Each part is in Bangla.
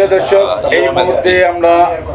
দর্শক, এই মুহূর্তে আমরা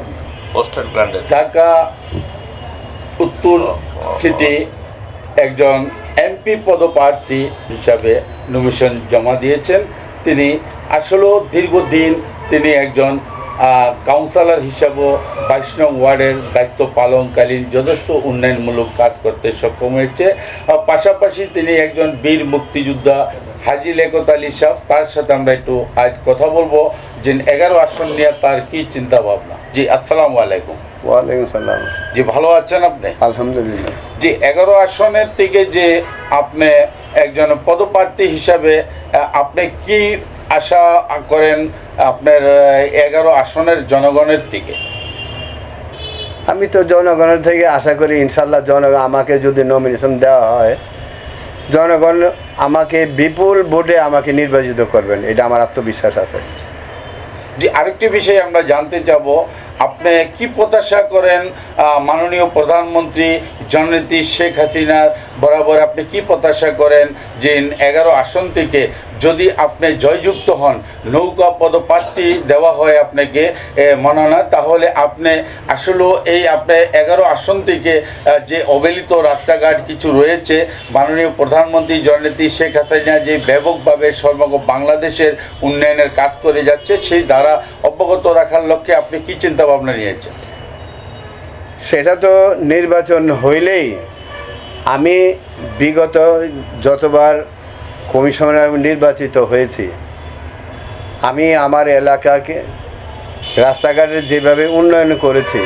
ঢাকা উত্তর সিটি একজন এমপি পদপ্রার্থী হিসাবে নমিনেশন জমা দিয়েছেন। তিনি আসলে দীর্ঘদিন তিনি একজন কাউন্সিলর হিসাবে 22 নং ওয়ার্ডের দায়িত্ব পালনকালীন যথেষ্ট উন্নয়নমূলক কাজ করতে সক্ষম হয়েছে। পাশাপাশি তিনি একজন বীর মুক্তিযোদ্ধা হাজী লিয়াকত আলী সাহেব, তার সাথে আমরা একটু আজ কথা বলবো যে 11 আসন নিয়ে তার কি চিন্তা ভাবনা। জি, আসসালামু আলাইকুম। ওয়ালাইকুম সালাম। জি, ভালো আছেন আপনি? আলহামদুলিল্লাহ। জি, 11 আসনের থেকে যে আপনি একজন পদপ্রার্থী হিসাবে আপনি কি আশা করেন আপনার 11 আসনের জনগণের থেকে? আমি তো জনগণের থেকে আশা করি ইনশাল্লাহ জনগণ আমাকে যদি নমিনেশন দেওয়া হয়, জনগণ আমাকে বিপুল ভোটে আমাকে নির্বাচিত করবেন, এটা আমার আত্মবিশ্বাস আছে। জি, আরেকটি বিষয় আমরা জানতে যাব, আপনি কি প্রত্যাশা করেন মাননীয় প্রধানমন্ত্রী জননেত্রী শেখ হাসিনার বরাবর আপনি কি প্রত্যাশা করেন যে 11 আসন থেকে যদি আপনি জয়যুক্ত হন, নৌকা পদপ্রার্থী দেওয়া হয় আপনাকে মনোনয়ন, তাহলে আপনি আসলে এই আপনি 11 আসন থেকে যে অবহেলিত রাস্তাঘাট কিছু রয়েছে, মাননীয় প্রধানমন্ত্রী জননেত্রী শেখ হাসিনা যে ব্যাপকভাবে সমগ্র বাংলাদেশের উন্নয়নের কাজ করে যাচ্ছে, সেই দ্বারা অবগত রাখার লক্ষ্যে আপনি কি চিন্তা ভাবনা নিয়েছেন? সেটা তো নির্বাচন হইলেই, আমি বিগত যতবার কমিশনার নির্বাচিত হয়েছি, আমি আমার এলাকাকে রাস্তাঘাটের যেভাবে উন্নয়ন করেছি,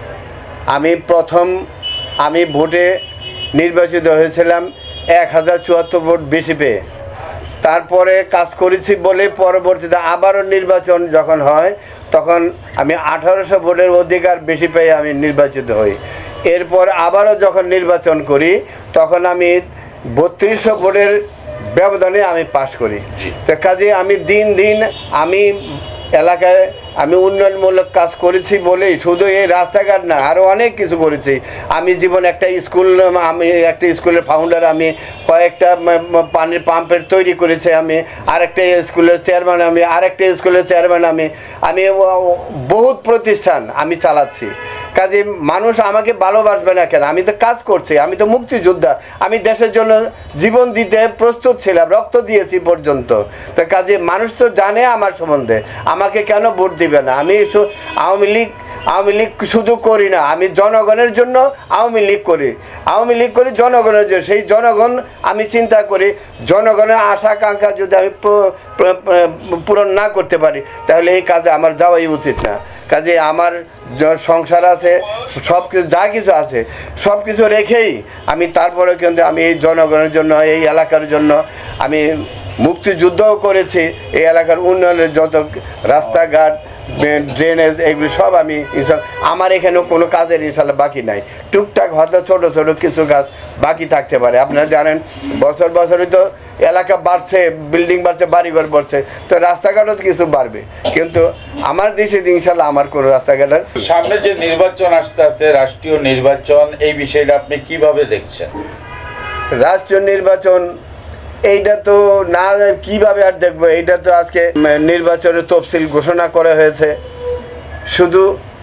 আমি ভোটে নির্বাচিত হয়েছিলাম 1074 ভোট বেশি পেয়ে। তারপরে কাজ করেছি বলে পরবর্তীতে আবারও নির্বাচন যখন হয় তখন আমি 1800 ভোটের অধিকার বেশি পেয়ে আমি নির্বাচিত হই। এরপর আবারও যখন নির্বাচন করি তখন আমি 3200 ভোটের ব্যবধানে আমি পাশ করি। তো কাজে আমি দিন দিন আমি এলাকায় আমি উন্নয়নমূলক কাজ করেছি বলেই শুধু এই রাস্তাঘাট না, আরও অনেক কিছু করেছি। আমি জীবন একটা স্কুলের ফাউন্ডার, আমি কয়েকটা পানির পাম্পের তৈরি করেছি, আমি আরেকটা স্কুলের চেয়ারম্যান, আরেকটা স্কুলের চেয়ারম্যান, আমি বহুত প্রতিষ্ঠান আমি চালাচ্ছি। কাজে মানুষ আমাকে ভালোবাসবে না কেন? আমি তো কাজ করছি, আমি তো মুক্তিযোদ্ধা, আমি দেশের জন্য জীবন দিতে প্রস্তুত ছিলাম, রক্ত দিয়েছি পর্যন্ত। তো কাজে মানুষ তো জানে আমার সম্বন্ধে, আমাকে কেন ভোট দিবে না? আমি আওয়ামী লীগ শুধু করি না, আমি জনগণের জন্য আওয়ামী লীগ করি জনগণের জন্য। সেই জনগণ আমি চিন্তা করি, জনগণের আশা আকাঙ্ক্ষা যদি আমি পূরণ না করতে পারি তাহলে এই কাজে আমার যাওয়াই উচিত না। কাজে আমার সংসার আছে, সব কিছু যা কিছু আছে সব কিছু রেখেই আমি তারপরে কিন্তু আমি এই জনগণের জন্য, এই এলাকার জন্য আমি মুক্তিযুদ্ধও করেছি। এই এলাকার উন্নয়নের যত রাস্তাঘাট, ড্রেনেজ, এগুলি সব আমি আমার এখানেও কোনো কাজের ইনশাল্লাহ বাকি নাই। টুকটাক হয়তো ছোটো ছোটো কিছু কাজ বাকি থাকতে পারে। আপনারা জানেন বছরই তো এলাকা বাড়ছে, বিল্ডিং বাড়ছে, বাড়িঘর বাড়ছে, তো রাস্তাঘাটও কিছু বাড়বে, কিন্তু আমার দেশে ইনশাল্লাহ আমার কোনো রাস্তাঘাটের। সামনে যে নির্বাচন আসতে আছে, রাষ্ট্রীয় নির্বাচন, এই বিষয়টা আপনি কিভাবে দেখছেন? রাষ্ট্রীয় নির্বাচন এইটা তো না কিভাবে আর দেখবো, এইটা তো আজকে নির্বাচনের তফসিল ঘোষণা করা হয়েছে। শুধু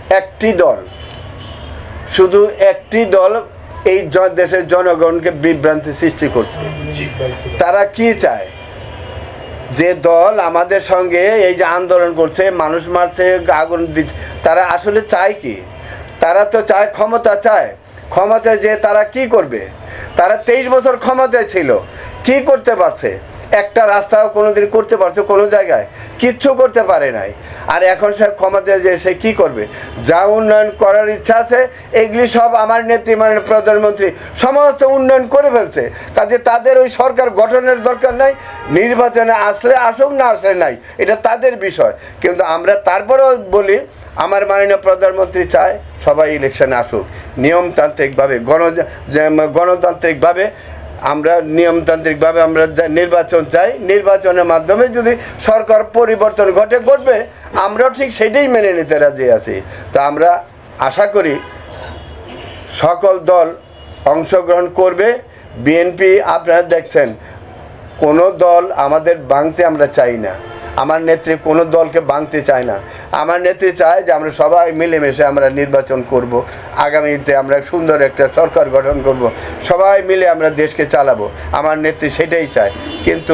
একটি দল এই দেশের জনগণকে বিভ্রান্তি সৃষ্টি করছে। তারা কি চায়? যে দল আমাদের সঙ্গে এই যে আন্দোলন করছে, মানুষ মারছে, আগুন দিচ্ছে, তারা আসলে চায় কি? তারা তো চায় ক্ষমতায় যে তারা কি করবে? তারা 23 বছর ক্ষমতায় ছিল, কি করতে পারছে? একটা রাস্তাও কোনোদিন করতে পারছে কোনো জায়গায়? কিচ্ছু করতে পারে নাই। আর এখন সে ক্ষমতায় যে সে কী করবে? যা উন্নয়ন করার ইচ্ছা আছে এগুলি সব আমার নেত্রী মাননীয় প্রধানমন্ত্রী সমস্ত উন্নয়ন করে ফেলছে। কাজে তাদের ওই সরকার গঠনের দরকার নাই। নির্বাচনে আসলে আসুক, না আসলে নাই, এটা তাদের বিষয়। কিন্তু আমরা তারপরেও বলি, আমার মাননীয় প্রধানমন্ত্রী চায় সবাই ইলেকশনে আসুক, নিয়মতান্ত্রিকভাবে, গণতান্ত্রিকভাবে আমরা নির্বাচন চাই। নির্বাচনের মাধ্যমে যদি সরকার পরিবর্তন ঘটবে, আমরাও ঠিক সেটাই মেনে নিতে রাজি আছি। তা আমরা আশা করি সকল দল অংশগ্রহণ করবে। বিএনপি আপনারা দেখছেন, কোনো দল আমাদের ভাঙতে আমরা চাই না। আমার নেত্রী কোনো দলকে ভাঙতে চায় না। আমার নেত্রী চায় যে আমরা সবাই মিলেমিশে আমরা নির্বাচন করব, আগামীতে আমরা সুন্দর একটা সরকার গঠন করব, সবাই মিলে আমরা দেশকে চালাবো। আমার নেত্রী সেটাই চায়। কিন্তু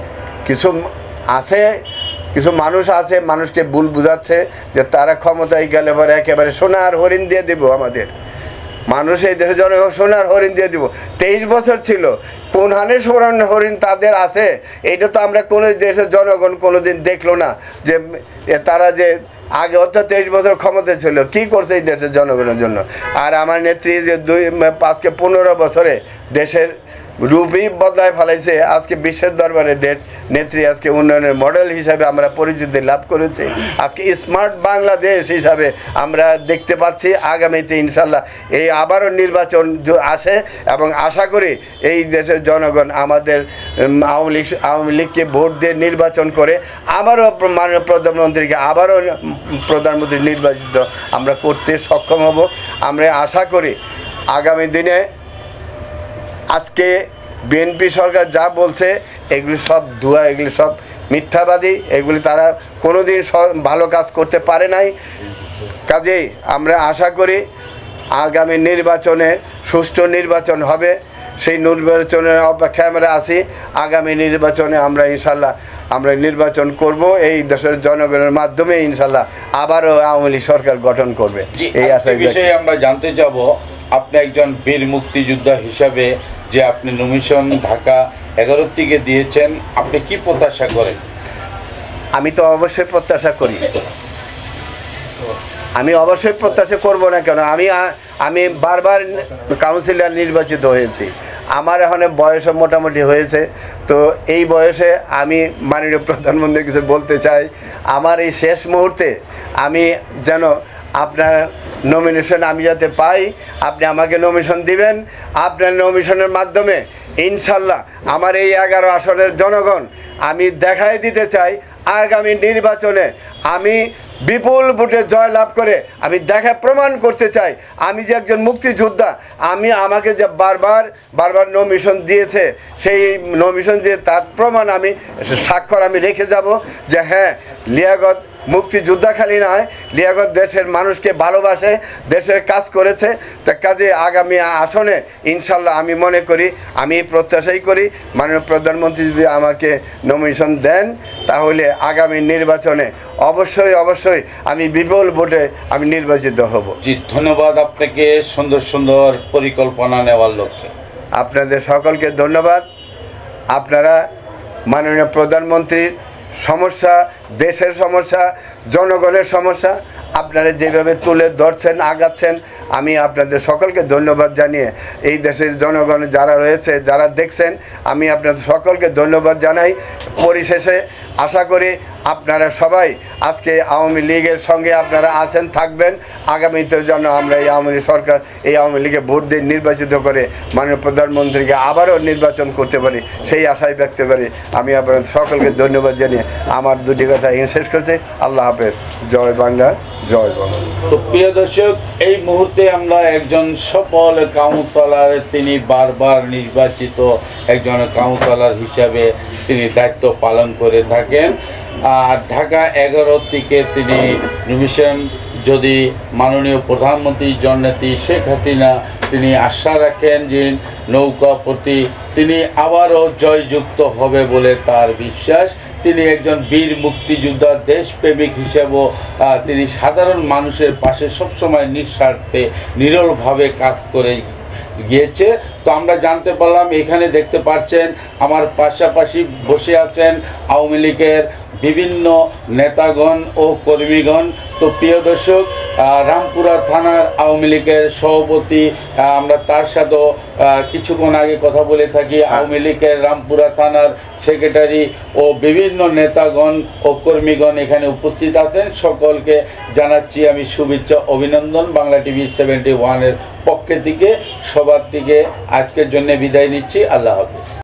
কিছু মানুষ আছে, মানুষকে ভুল বুঝাচ্ছে যে তারা ক্ষমতায় গেলে পরে একেবারে সোনার হরিণ দিয়ে দেব আমাদের। মানুষ এই দেশের জনগণ সোনার হরিণ দিয়ে দিব। 23 বছর ছিল, কোন হানে সোনার হরিণ তাদের আছে? এটা তো আমরা কোনো দেশের জনগণ কোনোদিন দেখলো না যে তারা যে আগে অর্থাৎ 23 বছর ক্ষমতা ছিল, কি করছে এই দেশের জনগণের জন্য। আর আমার নেত্রী যে 5-15 বছরে দেশের রূপই বদলায় ফেলাইছে। আজকে বিশ্বের দরবারে নেত্রী আজকে উন্নয়নের মডেল হিসাবে আমরা পরিচিতি লাভ করেছি। আজকে স্মার্ট বাংলাদেশ হিসাবে আমরা দেখতে পাচ্ছি। আগামীতে ইনশাল্লাহ এই আবারও নির্বাচন আসে এবং আশা করি এই দেশের জনগণ আমাদের আওয়ামী লীগকে ভোট দিয়ে নির্বাচন করে আবারও মাননীয় প্রধানমন্ত্রীকে আবারও প্রধানমন্ত্রী নির্বাচিত আমরা করতে সক্ষম হব। আমরা আশা করি আগামী দিনে আজকে বিএনপি সরকার যা বলছে এগুলি সব ধোঁয়া, এগুলি সব মিথ্যাবাদী, এগুলি তারা কোনোদিন ভালো কাজ করতে পারে নাই। কাজেই আমরা আশা করি আগামী নির্বাচনে সুষ্ঠু নির্বাচন হবে। সেই নির্বাচনের অপেক্ষায় আমরা আছি। আগামী নির্বাচনে আমরা ইনশাল্লাহ আমরা নির্বাচন করব, এই দেশের জনগণের মাধ্যমে ইনশাল্লাহ আবারও আওয়ামী লীগ সরকার গঠন করবে এই আশায়। বিষয়ে আমরা জানতে যাব, আপনি একজন বীর মুক্তিযোদ্ধা হিসাবে যে আপনি নমিশন ঢাকা 11 থেকে দিয়েছেন, আপনি কি প্রত্যাশা করেন? আমি তো অবশ্যই প্রত্যাশা করি। আমি অবশ্যই প্রত্যাশা করব না কেন? আমি বারবার কাউন্সিলর নির্বাচিত হয়েছি। আমার এখন বয়সও মোটামুটি হয়েছে। তো এই বয়সে আমি মাননীয় প্রধানমন্ত্রীর কাছে বলতে চাই, আমার এই শেষ মুহূর্তে আমি যেন আপনার নমিনেশন আমি যাতে পাই, আপনি আমাকে নমিনেশন দিবেন। আপনার নমিনেশনের মাধ্যমে ইনশাল্লাহ আমার এই 11 আসনের জনগণ আমি দেখাই দিতে চাই আগামী নির্বাচনে আমি বিপুল ভোটে জয়লাভ করে আমি প্রমাণ করতে চাই আমি যে একজন মুক্তিযোদ্ধা। আমাকে যে বারবার নমিনেশন দিয়েছে, সেই নমিনেশন দিয়ে তার প্রমাণ আমি স্বাক্ষর আমি রেখে যাব যে হ্যাঁ, লিয়াকত মুক্তিযোদ্ধা খালি নয়, লিয়াকত দেশের মানুষকে ভালোবাসে, দেশের কাজ করেছে। তা কাজে আগামী আসনে ইনশাল্লাহ আমি মনে করি, আমি প্রত্যাশাই করি মাননীয় প্রধানমন্ত্রী যদি আমাকে নমিনেশন দেন তাহলে আগামী নির্বাচনে অবশ্যই আমি বিপুল ভোটে আমি নির্বাচিত হব। জি, ধন্যবাদ আপনাকে সুন্দর সুন্দর পরিকল্পনা নেওয়ার লক্ষ্যে। আপনাদের সকলকে ধন্যবাদ। আপনারা মাননীয় প্রধানমন্ত্রীর সমস্যা, দেশের সমস্যা, জনগণের সমস্যা আপনারা যেভাবে তুলে ধরছেন, আগাচ্ছেন, আমি আপনাদের সকলকে ধন্যবাদ জানিয়ে এই দেশের জনগণ যারা রয়েছে, যারা দেখছেন, আমি আপনাদের সকলকে ধন্যবাদ জানাই। পরিশেষে আশা করি আপনারা সবাই আজকে আওয়ামী লীগের সঙ্গে আপনারা আছেন, থাকবেন। আগামীতে যেন আমরা এই আওয়ামী লীগে ভোট দিয়ে নির্বাচিত করে মাননীয় প্রধানমন্ত্রীকে আবারও নির্বাচন করতে পারি, সেই আশাই ব্যক্ত করি। আমি আপনাদের সকলকে ধন্যবাদ জানিয়ে আমার দুটি কথা শেষ করছি। আল্লাহ হাফেজ। জয় বাংলা, জয় বাংলা। তো প্রিয় দর্শক, এই মুহূর্তে আমরা একজন সফল কাউন্সিলর, তিনি বারবার নির্বাচিত একজন কাউন্সিলর হিসাবে তিনি দায়িত্ব পালন করে থাকেন। আর ঢাকা 11 থেকে তিনি নমিনেশন যদি মাননীয় প্রধানমন্ত্রী জননেত্রী শেখ হাসিনা তিনি আশা রাখেন যে নৌকা প্রতি তিনি আবারও জয়যুক্ত হবে বলে তার বিশ্বাস। তিনি একজন বীর মুক্তিযোদ্ধা, দেশপ্রেমিক হিসেবেও তিনি সাধারণ মানুষের পাশে সবসময় নিঃস্বার্থে নিরলভাবে কাজ করে গিয়েছে। তো আমরা জানতে পারলাম, এখানে দেখতে পাচ্ছেন আমার পাশাপাশি বসে আছেন আওয়ামী লীগের বিভিন্ন নেতাগণ ও কর্মীগণ। তো প্রিয় দর্শক, রামপুরা থানার আওয়ামী লীগের সভাপতি, আমরা তার সাথেও কিছুক্ষণ আগে কথা বলে থাকি। আওয়ামী লীগের রামপুরা থানার সেক্রেটারি ও বিভিন্ন নেতাগণ ও কর্মীগণ এখানে উপস্থিত আছেন। সকলকে জানাচ্ছি আমি শুভেচ্ছা, অভিনন্দন। বাংলা টিভি 71-এর পক্ষে থেকে সবার থেকে আজকের জন্য বিদায় নিচ্ছি। আল্লাহ হাফেজ।